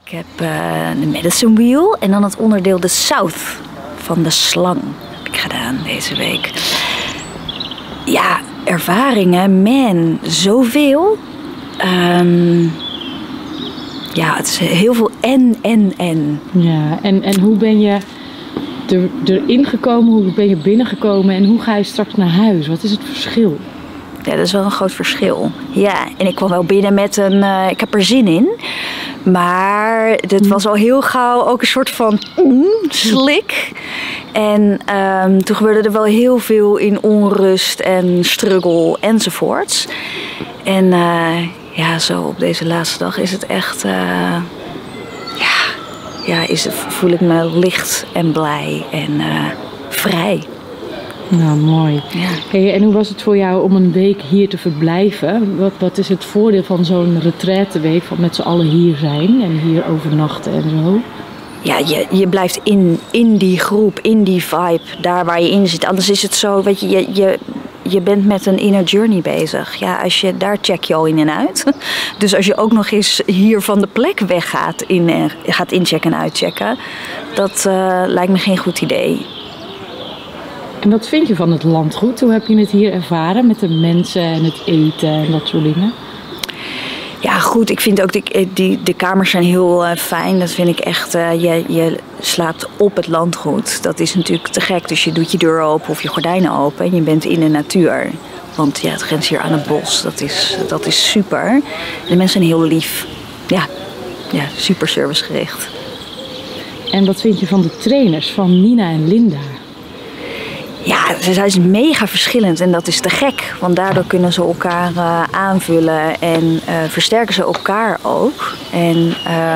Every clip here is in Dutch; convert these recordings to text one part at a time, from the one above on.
Ik heb de Medicine Wheel en dan het onderdeel de South van de slang heb ik gedaan deze week. Ja, ervaringen, man, zoveel. Ja, het is heel veel en. Ja, en hoe ben je erin gekomen, hoe ben je binnengekomen en hoe ga je straks naar huis? Wat is het verschil? Ja, dat is wel een groot verschil. Ja, en ik kwam wel binnen met ik heb er zin in. Maar dit was al heel gauw ook een soort van slik. En toen gebeurde er wel heel veel in onrust en struggle enzovoorts. En ja, zo op deze laatste dag is het echt... voel ik me licht en blij en vrij. Nou, mooi. Ja. Hey, en hoe was het voor jou om een week hier te verblijven? Wat is het voordeel van zo'n retraiteweek, van met z'n allen hier zijn en hier overnachten en zo? Ja, je blijft in die groep, in die vibe, daar waar je in zit. Anders is het zo, weet je bent met een inner journey bezig. Ja, daar check je al in en uit. Dus als je ook nog eens hier van de plek weggaat, gaat inchecken en uitchecken, dat lijkt me geen goed idee. En wat vind je van het landgoed? Hoe heb je het hier ervaren met de mensen en het eten en dat soort dingen? Ja, goed. Ik vind ook de kamers zijn heel fijn. Dat vind ik echt. Je slaapt op het landgoed. Dat is natuurlijk te gek. Dus je doet je deur open of je gordijnen open en je bent in de natuur. Want ja, het grenst hier aan het bos. Dat is super. En de mensen zijn heel lief. Ja, super servicegericht. En wat vind je van de trainers van Nina en Linda? Ja, ze zijn mega verschillend en dat is te gek. Want daardoor kunnen ze elkaar aanvullen en versterken ze elkaar ook. En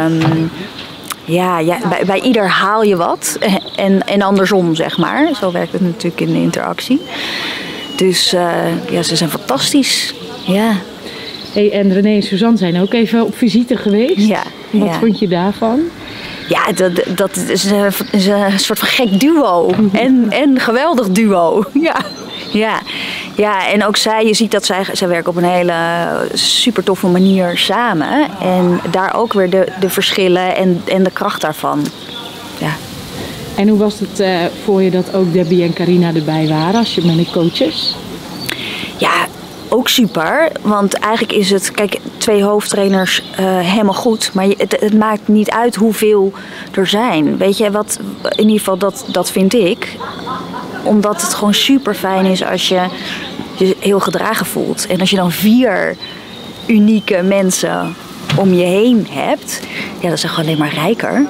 bij ieder haal je wat en andersom, zeg maar. Zo werkt het natuurlijk in de interactie. Dus ze zijn fantastisch. Ja. Hey, en René en Suzanne zijn ook even op visite geweest. Ja. Wat vond je daarvan? Ja, dat is een soort van gek duo. En geweldig duo. Ja, en ook je ziet dat zij werken op een hele super toffe manier samen. En daar ook weer de verschillen en de kracht daarvan. Ja. En hoe was het voor je dat ook Debbie en Carina erbij waren als je met de coaches? Ja, ook super. Want eigenlijk is het, kijk, 2 hoofdtrainers helemaal goed. Maar het maakt niet uit hoeveel er zijn. Weet je, in ieder geval dat vind ik. Omdat het gewoon super fijn is als je je heel gedragen voelt. En als je dan 4 unieke mensen om je heen hebt. Ja, dat is gewoon alleen maar rijker.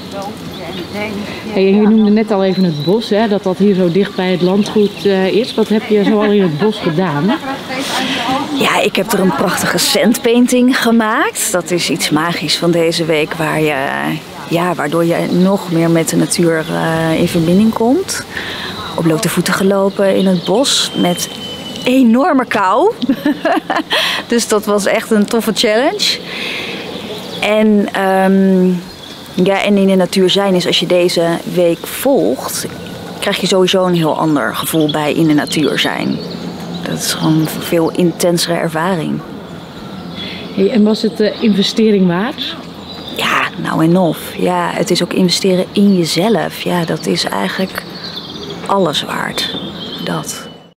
Hey, je noemde net al even het bos, hè, dat hier zo dicht bij het landgoed is. Wat heb je zoal in het bos gedaan? Ja, ik heb er een prachtige sandpainting gemaakt. Dat is iets magisch van deze week waardoor je nog meer met de natuur in verbinding komt. Op blote voeten gelopen in het bos met enorme kou. Dus dat was echt een toffe challenge. En en in de natuur zijn is als je deze week volgt, krijg je sowieso een heel ander gevoel bij in de natuur zijn. Dat is gewoon een veel intensere ervaring. Hey, en was het de investering waard? Ja, nou en of. Ja, het is ook investeren in jezelf. Ja, dat is eigenlijk alles waard. Dat.